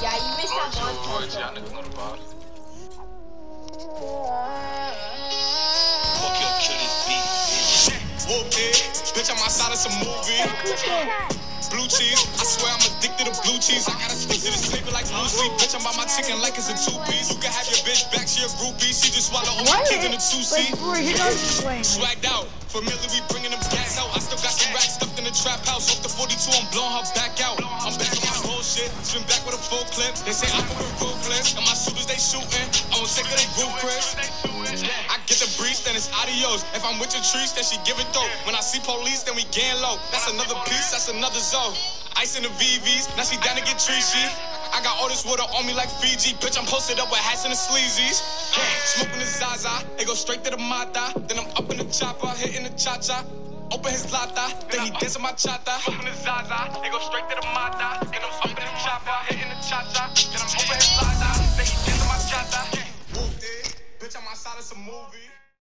Yeah, you missed that one. Roids, y'all niggas know the vibe. Fuck your kill this beat, bitch. Whoop it, bitch, I'm outside of some movie. Blue cheese, I swear I'm addicted to blue cheese. I gotta stick to this paper like Lucy. Bitch, I'm by my chicken like it's a two-piece. You can have your bitch back, she a groupie. She just swallow all my kids in a two-seat. Swagged out, familiar, we bringing them gas out. I still got some racks stuffed in the trap house. Off the 42, I'm blowing her back out. I'm back on my bullshit, swim back with a full clip. They say I'm with ruthless, and my shooters they shooting. I won't take it, they group Chris. I get the breeze, then it's adios. If I'm with your trees, then she give it though. When I see police, then we gang low. That's another piece, that's another zone. Ice in the VVs, now she down to get treachy. I got all this water on me like Fiji. Bitch, I'm posted up with hats and the sleazies. Smoking the Zaza, it go straight to the Mata. Then I'm up in the chopper, hitting the cha-cha. Open his lata, then he dancing my chata. Smoking the Zaza, it go straight to the Mata. Then I'm up in the chopper, hitting the cha-cha. Then I'm open his lata, then he dancing my chata. Bitch, I'm outside of some movie.